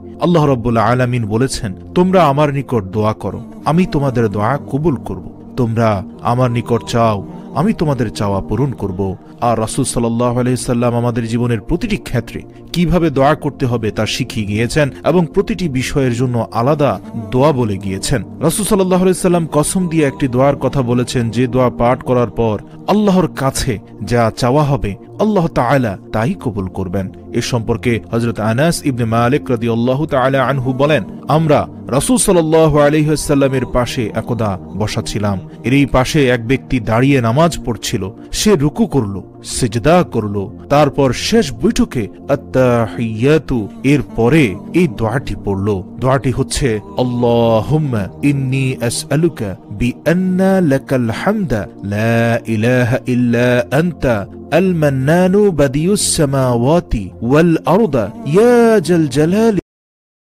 আল্লাহ রাব্বুল আলামিন বলেছেন, তোমরা আমার নিকট দোয়া করো, আমি তোমাদের দোয়া কবুল করব। তোমরা আমার নিকট চাও, আমি তোমাদের চাওয়া পূরণ করব। আর রাসূল সাল্লাল্লাহু আলাইহি সাল্লাম আমাদের জীবনের প্রতিটি ক্ষেত্রে কিভাবে দোয়া করতে হবে তা শিখিয়ে গিয়েছেন এবং প্রতিটি বিষয়ের জন্য আলাদা দোয়া বলে গিয়েছেন। রাসূল সাল্লাল্লাহু আলাইহি সাল্লাম কসম দিয়ে একটি দোয়ার কথা বলেছেন, যে দোয়া পাঠ করার পর আল্লাহর কাছে যা চাওয়া হবে আল্লাহ তাআলা তাই কবুল করবেন। এ সম্পর্কে হযরত আনাস ইবনে মালিক রাদিয়াল্লাহু তাআলা আনহু বলেন, আমরা রাসূল সাল্লাল্লাহু আলাইহি ওয়াসাল্লামের পাশে একদা বসা ছিলাম। এরই পাশে এক ব্যক্তি দাঁড়িয়ে নামাজ পড়ছিল। সে রুকু করল, সিজদা করল, তারপর শেষ বৈঠকে আত্তাহিয়াতু এর পরে এই দোয়াটি পড়ল। দোয়াটি হচ্ছে, আল্লাহুম্মা ইন্নী আসআলুকা বিআন্না লাকাল হামদা লা ইলাহা ইল্লা আনতা المنان بديع السماوات والأرض يا ذا الجلال